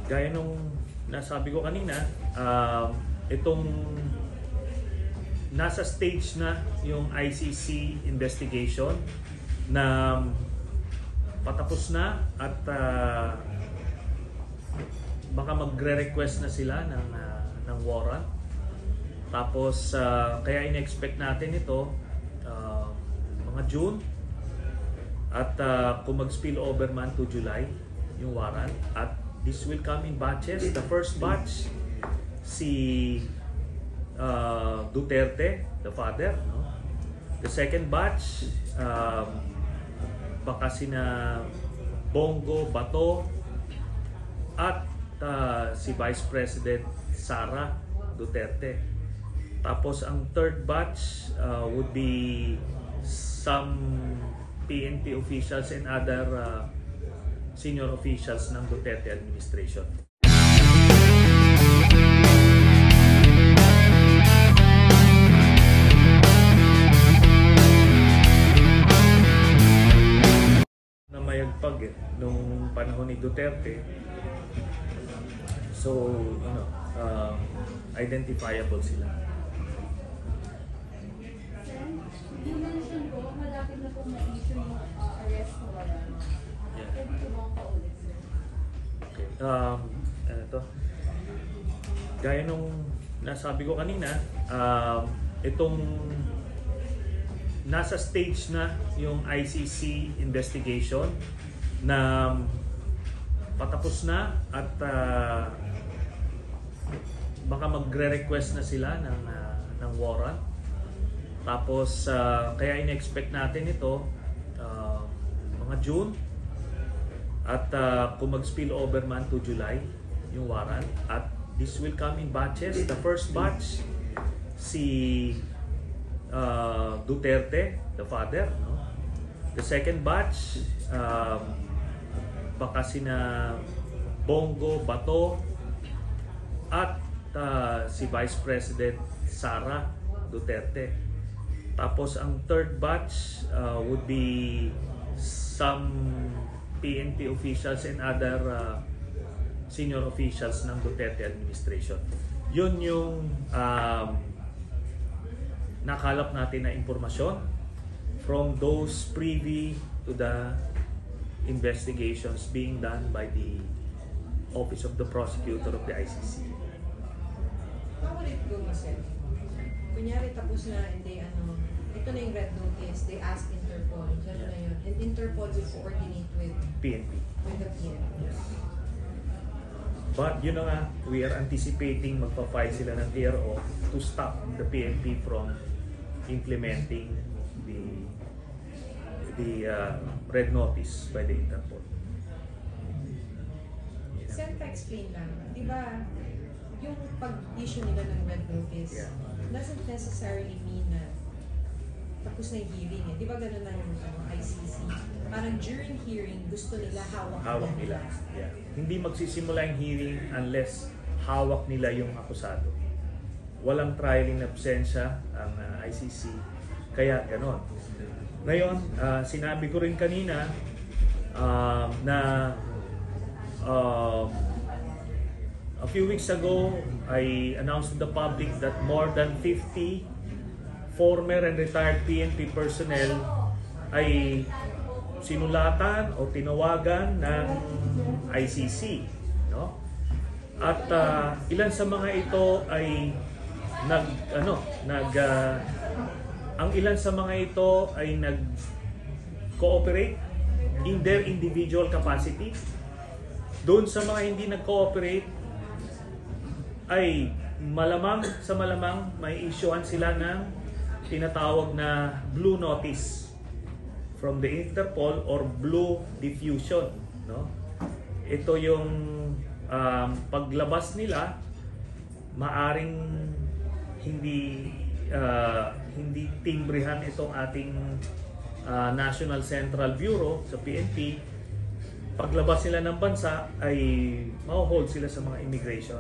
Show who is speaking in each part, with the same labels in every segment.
Speaker 1: Gaya nung nasabi ko kanina, itong nasa stage na yung ICC investigation na patapos na at baka magre-request na sila ng warrant. Tapos kaya in-expect natin ito mga June at kung mag-spill over man to July yung warrant, at this will come in batches. The first batch si Duterte, the father, no? The second batch baka sina Bongo, Bato at si Vice President Sara Duterte. Tapos ang third batch would be some PNP officials and other senior officials ng Duterte administration. Na mayagpag nung panahon ni Duterte. So, identifiable sila.
Speaker 2: You mentioned po, malapit na po na-issue yung arrest warrant. Pwede po bang paulit, sir?
Speaker 1: Okay. Ano to? Gaya nung nasabi ko kanina, itong nasa stage na yung ICC investigation na patapos na at baka magre-request na sila ng warrant. Tapos kaya in-expect natin ito mga June at kung mag-spill over man to July yung warrant, at this will come in batches. The first batch si Duterte, the father, no? The second batch baka sina Bongo, Bato at si Vice President Sara Duterte. Tapos ang third batch would be some PNP officials and other senior officials ng Duterte administration. Yun yung nakalap natin na impormasyon from those privy to the investigations being done by the Office of the Prosecutor of the ICC.
Speaker 3: How would it go, Sir? Kunyari tapos na, hindi ito na yung red notice, they ask Interpol, gano'n na yun. And Interpol will coordinate with
Speaker 1: PNP.
Speaker 3: the PNP.
Speaker 1: Yes. But yun na nga, we are anticipating magpa-file sila ng TRO to stop the PNP from implementing the red notice by the Interpol.
Speaker 3: Sir, pa-explain lang, di ba, yung pag-issue nila ng red notice doesn't necessarily mean na tapos na yung hearing eh. Di ba gano'n na yung ICC? Parang during hearing, gusto nila hawak
Speaker 1: nila. Yeah. Hindi magsisimula yung hearing unless hawak nila yung akusado. Walang trial in absentia ang ICC. Kaya gano'n. Ngayon, sinabi ko rin kanina na a few weeks ago, I announced to the public that more than 50 former and retired PNP personnel ay sinulatan o tinawagan ng ICC, no? At ilan sa mga ito ay ang ilan sa mga ito ay nag-cooperate in their individual capacity. Doon sa mga hindi nag-cooperate ay malamang may issuean sila ng tinatawag na blue notice from the Interpol or blue diffusion, no? Ito yung paglabas nila, maaring hindi timbrehan itong ating National Central Bureau sa PNP. Paglabas nila ng bansa ay ma-hold sila sa mga immigration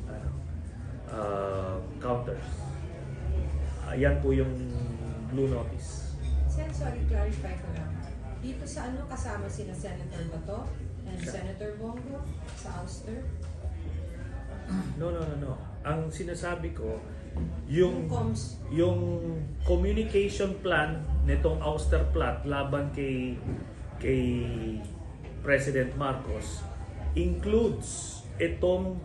Speaker 1: counters. Yan po yung blue notice.
Speaker 3: Sen, sorry, clarify ko lang. Dito sa kasama sina Senator Bato, And Senator Bongo sa ouster?
Speaker 1: No. Ang sinasabi ko, yung
Speaker 3: comms.
Speaker 1: yung communication plan nitong ouster plot laban kay President Marcos includes itong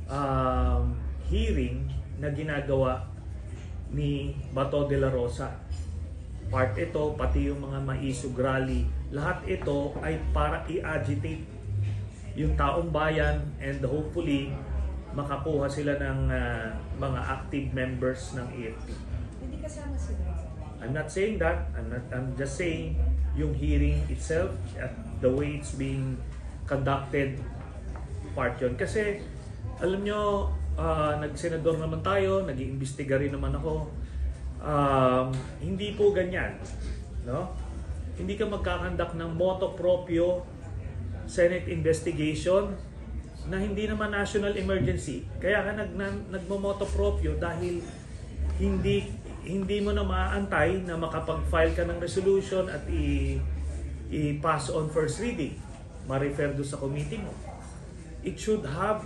Speaker 1: hearing na ginagawa ni Bato de la Rosa. Part ito, pati yung mga maisog rally, lahat ito ay para i-agitate yung taong bayan and hopefully makakuha sila ng mga active members ng AFP.
Speaker 3: Hindi kasama sila.
Speaker 1: I'm not saying that. I'm just saying yung hearing itself at the way it's being conducted, part yun. Kasi alam nyo, nag-senador naman tayo, nag-iimbestiga rin naman ako. Hindi po ganyan, no? Hindi ka magkakandak ng motu proprio Senate investigation na hindi naman national emergency. Kaya ka nagmo-motu proprio dahil hindi mo na maaantay na makapag-file ka ng resolution at i-pass on first reading, ma-refer do sa committee mo. It should have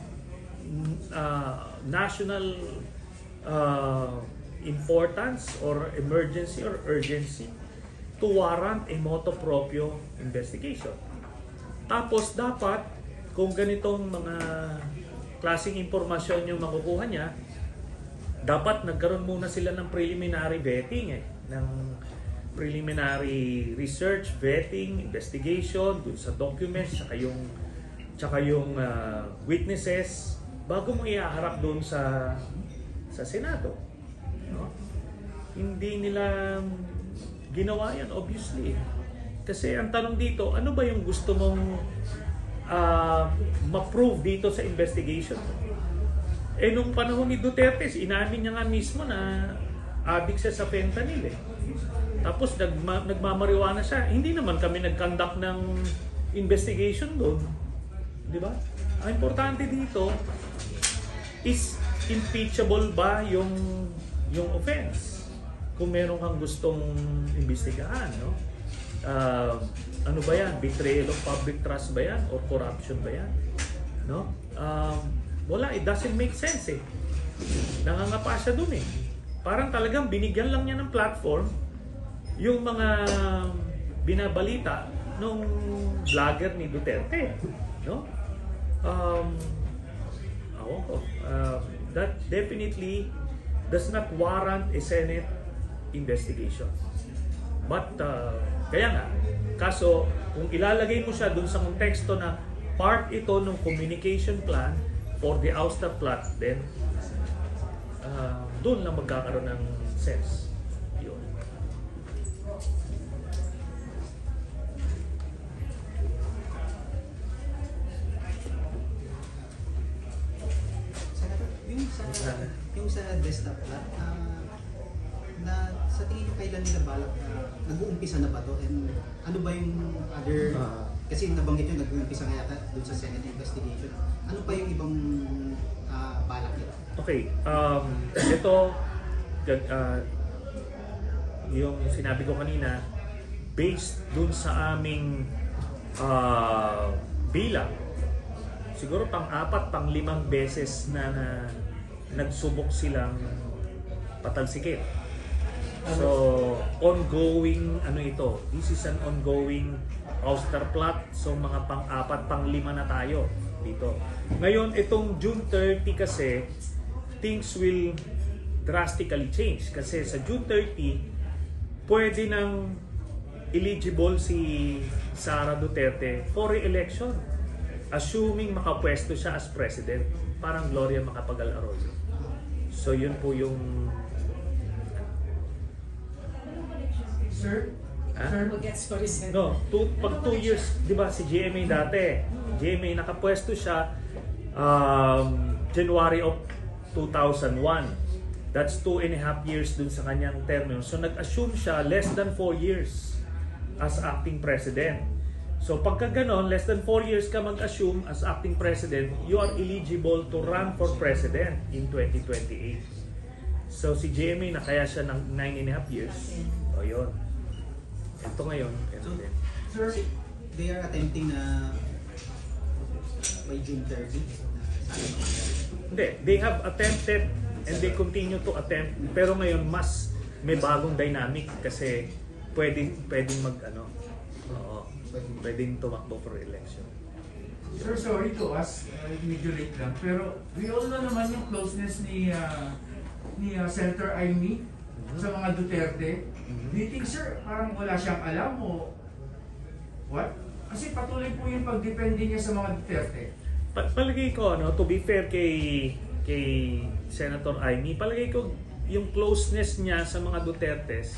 Speaker 1: national importance or emergency or urgency to warrant a motu proprio investigation. Tapos dapat kung ganitong mga klaseng impormasyon yung makukuha niya, dapat nagkaroon muna sila ng preliminary vetting ng preliminary research, vetting, investigation dun sa documents, tsaka yung witnesses bago mo ihaharap dun sa Senado. No? Hindi nila ginawa yan, obviously. Kasi ang tanong dito, ano ba yung gusto mong ma-prove dito sa investigation? Nung panahon ni Duterte, inamin niya nga mismo na addict siya sa fentanyl Tapos nagmamariwana siya. Hindi naman kami nag-conduct ng investigation doon. Di ba? Ang importante dito is impeachable ba yung offense? Kung meron kang gustong imbestigahan, no? Ano ba yan? Betrayal of public trust ba yan? Or corruption ba yan? No? Wala, it doesn't make sense Nangangapa siya dun Parang talagang binigyan lang niya ng platform yung mga binabalita nung vlogger ni Duterte. No? That definitely does not warrant a Senate investigation. But kaya nga, kaso kung ilalagay mo siya dun sa konteksto na part ito ng communication plan for the ouster plot, then dun lang magkakaroon ng sense. Yun.
Speaker 4: Yung sa desktop plot, na sa tingin nyo kailan nila balak nag-uumpisa na ba to? And ano ba yung other, kasi nabanggit nyo nag-uumpisa nga yata doon sa Senate investigation. Ano pa yung ibang balak nila?
Speaker 1: Okay, ito yung sinabi ko kanina, based dun sa aming bilang, siguro pang-4, pang-5 beses na nagsubok silang patalsikin. So, ongoing ito. This is an ongoing ouster plot. So, mga pang-4, pang-5 na tayo dito. Ngayon, itong June 30 kasi, things will drastically change. Kasi sa June 30, pwede nang eligible si Sara Duterte for re-election. Assuming makapwesto siya as president. Parang Gloria Macapagal-Arroyo. So, yun po yung
Speaker 5: Sir? Sir?
Speaker 1: No, pag 2 years, di ba si GMA dati, GMA nakapwesto siya January of 2001. That's 2.5 years dun sa kanyang term. So nag-assume siya less than 4 years as acting president. So pagka ganon, less than 4 years ka mag-assume as acting president, you are eligible to run for president in 2028. So si GMA nakaya siya ng 9.5 years. O yun. Ito ngayon,
Speaker 4: So, they are attempting na by June 30 na sana mangyari?
Speaker 1: Hindi, they have attempted and they continue to attempt, pero ngayon mas may bagong dynamic kasi pwedeng mag ano, oo, pwedeng tumakbo for election.
Speaker 6: Sir, sorry to ask, medyo late lang, pero we all know naman yung closeness ni Senator Amy sa mga Duterte. Do you think, sir, parang wala siyang alam o what? Kasi patuloy po yung pagdepende niya sa mga Duterte.
Speaker 1: Palagay ko, no, to be fair kay Senator Amy, palagay ko yung closeness niya sa mga Dutertes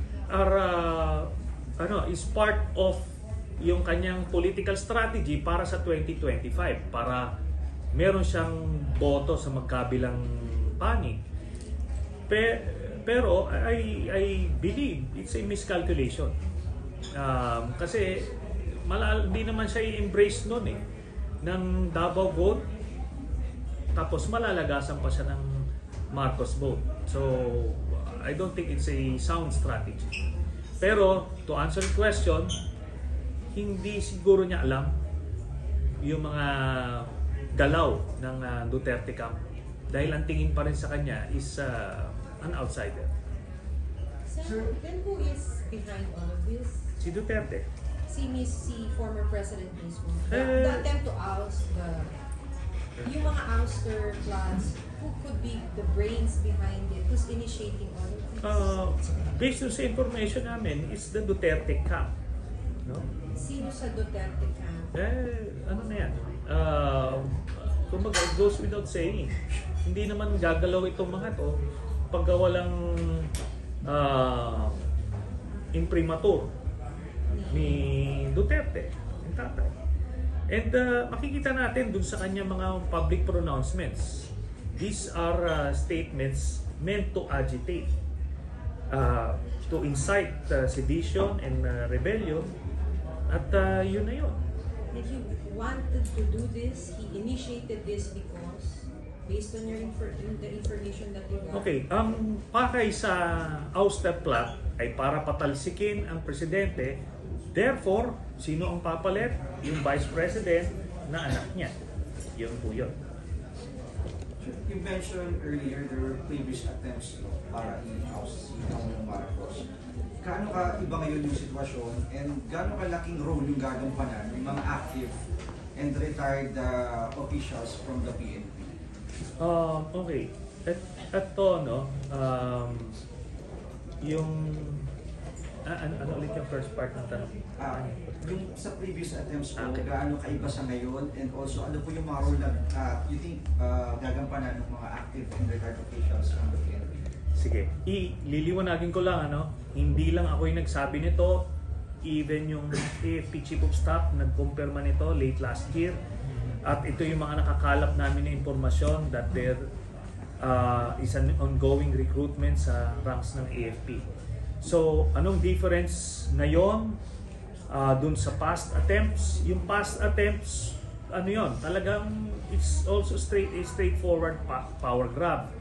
Speaker 1: is part of yung kanyang political strategy para sa 2025, para meron siyang boto sa magkabilang panig. Pero I believe it's a miscalculation. Kasi di naman siya i-embrace nun ng Davao vote, tapos malalagasan pa siya ng Marcos vote. So I don't think it's a sound strategy. Pero to answer the question, hindi siguro niya alam yung mga galaw ng Duterte camp dahil ang tingin pa rin sa kanya is an outsider.
Speaker 3: Sir, then who is behind all of this?
Speaker 1: Si Duterte.
Speaker 3: Si former President mismo. The attempt to oust yung mga ouster plots, who could be the brains behind it? Who's initiating all of this?
Speaker 1: Based on sa information namin, is the Duterte camp. No?
Speaker 3: Sino sa Duterte camp?
Speaker 1: Ano na yan? Kumbaga, it goes without saying. Hindi naman gagalaw itong mga to pagka walang imprimatur ni Duterte, yung tatay. And makikita natin dun sa kanya mga public pronouncements. These are statements meant to agitate, to incite sedition and rebellion. At yun na yun.
Speaker 3: And he wanted to do this, he initiated this because, based on the information that you got.
Speaker 1: Okay, ang pakay sa ouster plot ay para patalsikin ang presidente. Therefore, sino ang papalit? Yung vice president na anak niya. Yun po yun.
Speaker 7: You mentioned earlier there were previous attempts para i-oust si Pangulong Marcos. Gaano ka iba ngayon yung sitwasyon and gaano kalaking role yung gagampanan ng mga active and retired officials from the PNP?
Speaker 1: Okay. Ito, no, yung ano ulit yung first part ng tanong?
Speaker 7: Yung sa previous attempts po,
Speaker 1: Okay.
Speaker 7: gaano kaiba sa ngayon and also ano po yung mga role na you think gagampanan ng mga active and retired officials from the PNP?
Speaker 1: Sige, liliwanagin ko lang, hindi lang ako yung nagsabi nito, even yung AFP Chief of Staff nagkumpirma nito late last year, at ito yung mga nakakalap namin na impormasyon that there is an ongoing recruitment sa ranks ng AFP. So, anong difference ngayon dun sa past attempts? Yung past attempts, talagang it's also straightforward power grab.